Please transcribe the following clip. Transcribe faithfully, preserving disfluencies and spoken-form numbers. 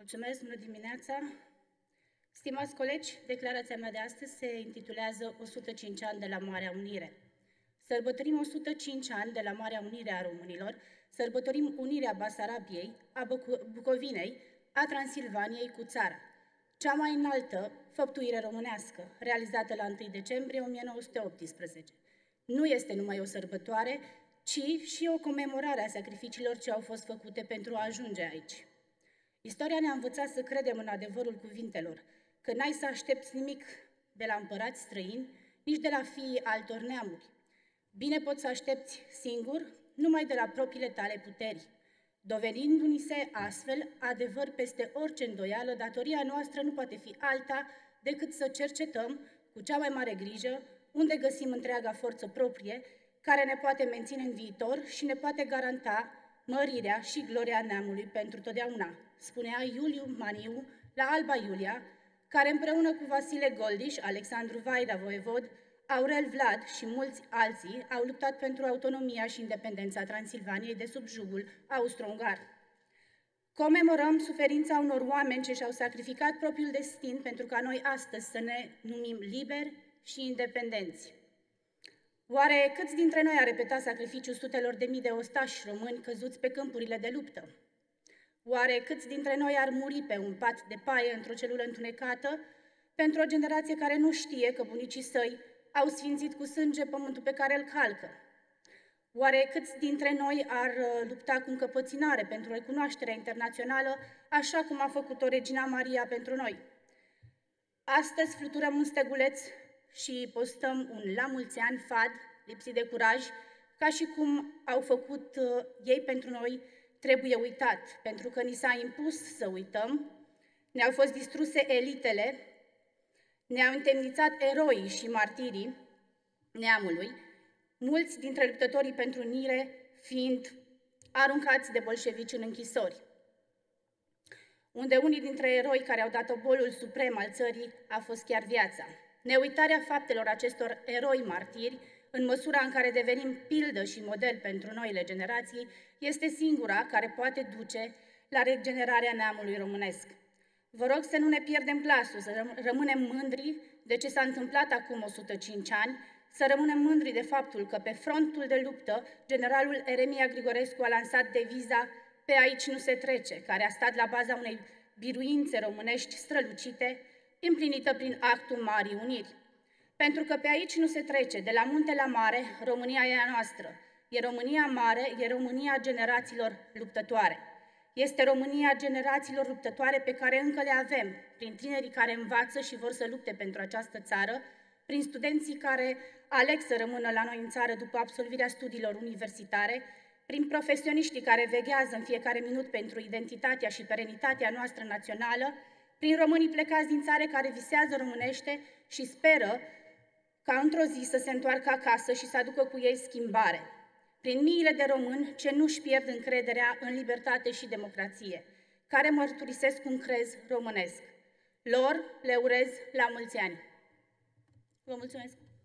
Mulțumesc, bună dimineața! Stimați colegi, declarația mea de astăzi se intitulează o sută cinci ani de la Marea Unire. Sărbătorim o sută cinci ani de la Marea Unire a românilor, sărbătorim unirea Basarabiei, a Bucovinei, a Transilvaniei cu țara, cea mai înaltă făptuire românească, realizată la întâi decembrie o mie nouă sute optsprezece. Nu este numai o sărbătoare, ci și o comemorare a sacrificiilor ce au fost făcute pentru a ajunge aici. Istoria ne-a învățat să credem în adevărul cuvintelor, că n-ai să aștepți nimic de la împărați străini, nici de la fiii altor neamuri. Bine poți să aștepți singur, numai de la propriile tale puteri. Dovedindu-ni se astfel adevăr peste orice îndoială, datoria noastră nu poate fi alta decât să cercetăm cu cea mai mare grijă unde găsim întreaga forță proprie, care ne poate menține în viitor și ne poate garanta mărirea și gloria neamului pentru totdeauna, spunea Iuliu Maniu la Alba Iulia, care împreună cu Vasile Goldiș, Alexandru Vaida Voievod, Aurel Vlad și mulți alții au luptat pentru autonomia și independența Transilvaniei de sub jugul austro-ungar. Comemorăm suferința unor oameni ce și-au sacrificat propriul destin pentru ca noi astăzi să ne numim liberi și independenți. Oare câți dintre noi a repetat sacrificiul sutelor de mii de ostași români căzuți pe câmpurile de luptă? Oare câți dintre noi ar muri pe un pat de paie într-o celulă întunecată pentru o generație care nu știe că bunicii săi au sfințit cu sânge pământul pe care îl calcă? Oare câți dintre noi ar lupta cu încăpățânare pentru recunoașterea internațională, așa cum a făcut-o Regina Maria pentru noi? Astăzi fluturăm un steguleț și postăm un la mulți ani fad, lipsit de curaj, ca și cum au făcut uh, ei pentru noi, trebuie uitat, pentru că ni s-a impus să uităm, ne-au fost distruse elitele, ne-au întemnițat eroii și martirii neamului, mulți dintre luptătorii pentru unire fiind aruncați de bolșevici în închisori, unde unii dintre eroi care au dat obolul suprem al țării a fost chiar viața. Neuitarea faptelor acestor eroi martiri, în măsura în care devenim pildă și model pentru noile generații, este singura care poate duce la regenerarea neamului românesc. Vă rog să nu ne pierdem glasul, să rămânem mândri de ce s-a întâmplat acum o sută cinci ani, să rămânem mândri de faptul că pe frontul de luptă, generalul Eremia Grigorescu a lansat deviza "Pe aici nu se trece", care a stat la baza unei biruințe românești strălucite, împlinită prin actul Marii Uniri. Pentru că pe aici nu se trece, de la munte la mare, România e a noastră. E România mare, e România generațiilor luptătoare. Este România generațiilor luptătoare pe care încă le avem, prin tinerii care învață și vor să lupte pentru această țară, prin studenții care aleg să rămână la noi în țară după absolvirea studiilor universitare, prin profesioniștii care veghează în fiecare minut pentru identitatea și perenitatea noastră națională, prin românii plecați din țară care visează românește și speră ca într-o zi să se întoarcă acasă și să aducă cu ei schimbare, prin miile de români ce nu-și pierd încrederea în libertate și democrație, care mărturisesc un crez românesc. Lor le urez la mulți ani. Vă mulțumesc!